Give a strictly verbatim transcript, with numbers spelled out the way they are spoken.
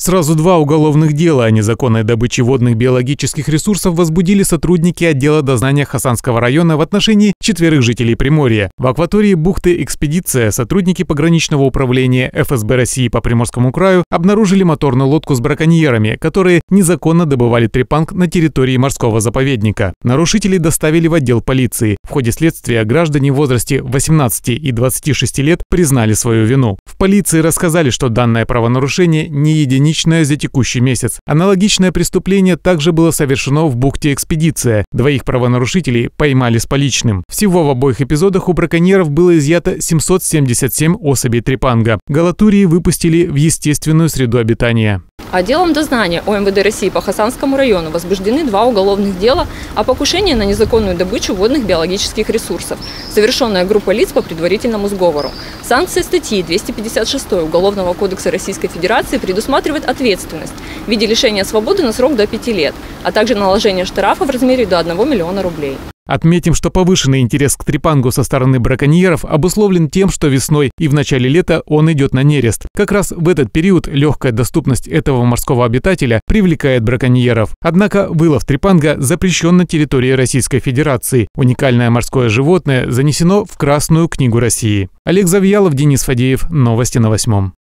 Сразу два уголовных дела о незаконной добыче водных биологических ресурсов возбудили сотрудники отдела дознания Хасанского района в отношении четверых жителей Приморья. В акватории бухты «Экспедиция» сотрудники пограничного управления эф эс бэ России по Приморскому краю обнаружили моторную лодку с браконьерами, которые незаконно добывали трепанг на территории морского заповедника. Нарушителей доставили в отдел полиции. В ходе следствия граждане в возрасте восемнадцати и двадцати шести лет признали свою вину. В полиции рассказали, что данное правонарушение не единичное за текущий месяц. Аналогичное преступление также было совершено в бухте «Экспедиция». Двоих правонарушителей поймали с поличным. Всего в обоих эпизодах у браконьеров было изъято семьсот семьдесят семь особей трепанга. Галатурии выпустили в естественную среду обитания. Отделом дознания о эм вэ дэ России по Хасанскому району возбуждены два уголовных дела о покушении на незаконную добычу водных биологических ресурсов, совершенная группой лиц по предварительному сговору. Санкция статьи двести пятьдесят шесть Уголовного кодекса Российской Федерации предусматривает ответственность в виде лишения свободы на срок до пяти лет, а также наложение штрафа в размере до одного миллиона рублей. Отметим, что повышенный интерес к трепангу со стороны браконьеров обусловлен тем, что весной и в начале лета он идет на нерест. Как раз в этот период легкая доступность этого морского обитателя привлекает браконьеров. Однако вылов трепанга запрещен на территории Российской Федерации. Уникальное морское животное занесено в Красную книгу России. Олег Завьялов, Денис Фадеев. Новости на восьмом.